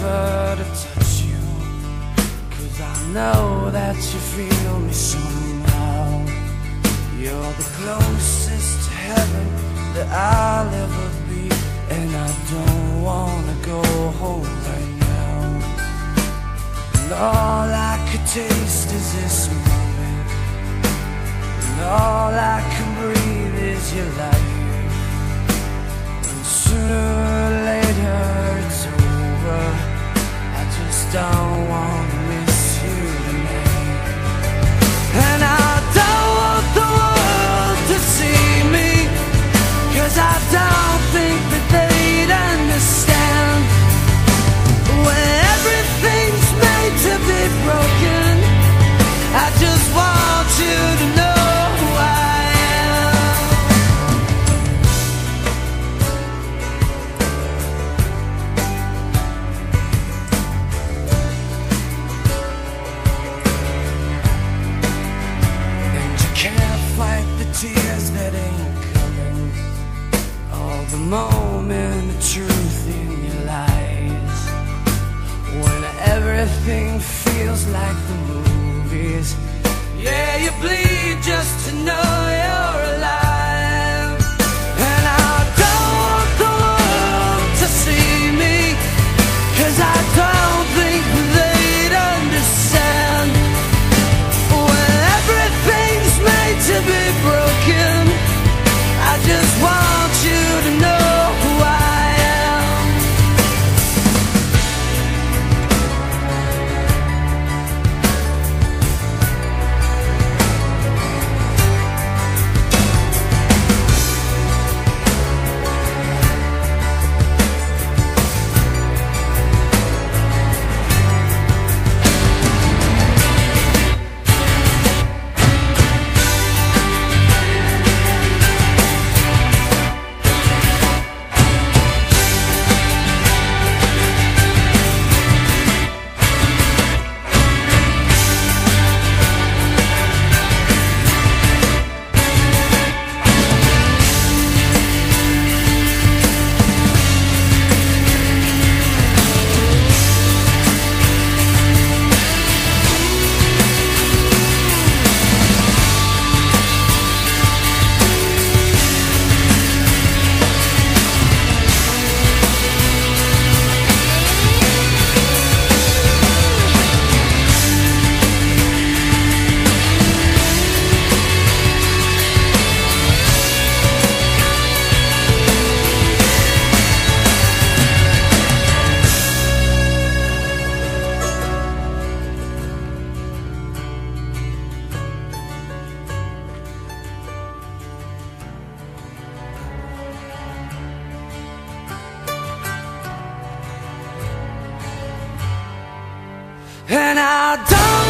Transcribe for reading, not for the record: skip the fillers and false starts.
offer to touch you, 'cause I know that you feel me somehow. You're the closest to heaven that I'll ever be, and I don't wanna go home right now. And all I could taste is this moment, and all I can breathe is your life. And sooner or later it's over, I just don't wanna miss you tonight. And I don't want the world to see me, 'cause I don't think that they'd understand. When everything's made to be broken, I just want you to know who I am. And you can't fight the tears that ain't coming, all the moment of truth in your lies. When everything feels like the movies, yeah, you bleed just to know you're alive. And I don't want the world to see me, 'cause I don't think they'd understand. When everything's made to be broken, I just want you to know who I am. And I don't